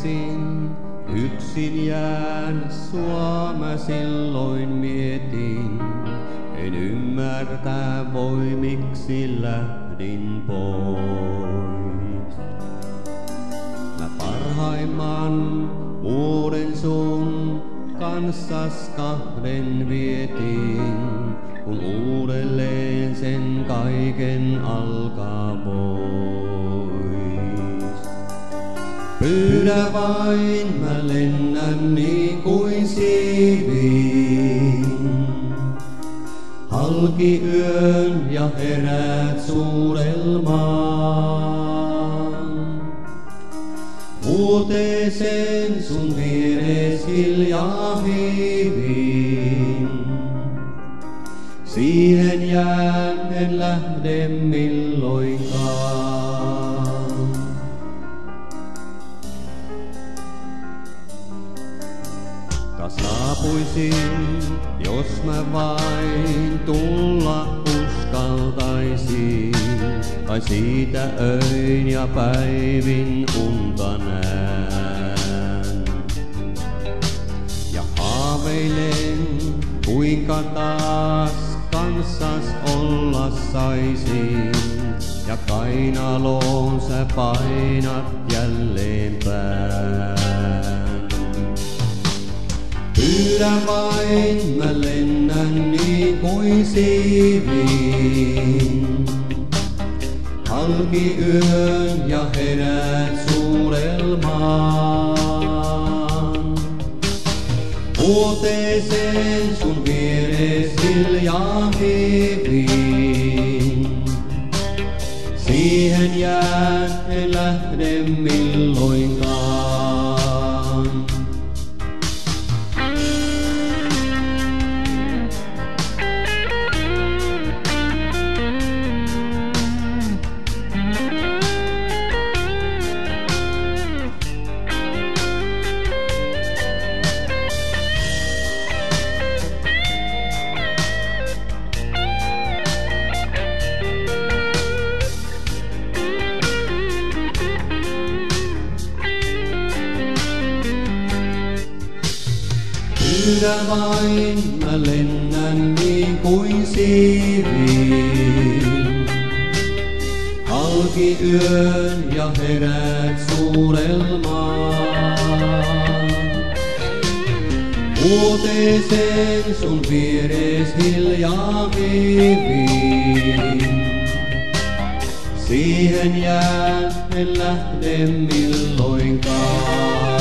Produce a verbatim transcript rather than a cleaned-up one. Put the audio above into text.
rupesin yksin jään sua mä silloin mietin. En ymmärtää voi miksi lähdin pois. Mä parhaimman vuoden sun kanssas kahden vietin, kun uudelleen sen kaiken alkaa pois. Pyydä vain, mä lennän niin kuin siiviin. Halki yön ja heräät suurelmaan. Vuoteeseen sun vieres hiljaa hiiviin. Siihen jään en lähde milloinkaan. Taas saapuisin, jos mä vain tulla uskaltaisin, tai siitä öin ja päivin unta näen. Ja haaveilen, kuinka taas kanssas olla saisin, ja kainaloon sä painat jälleen pään. Pyydä vain, mä lennän niin kuin siiviin. Halki yön ja heräät suurelmaan. Vuoteeseen sun vieres hiljaa hiiviin. Siihen jään en lähde milloinkaan. Pyydä vain, mä lennän niin kuin siiviin. Halki yön ja heräät suurelmaan. Vuoteeseen sun vieres hiljaa hiiviin. Siihen jään en lähde milloinkaan.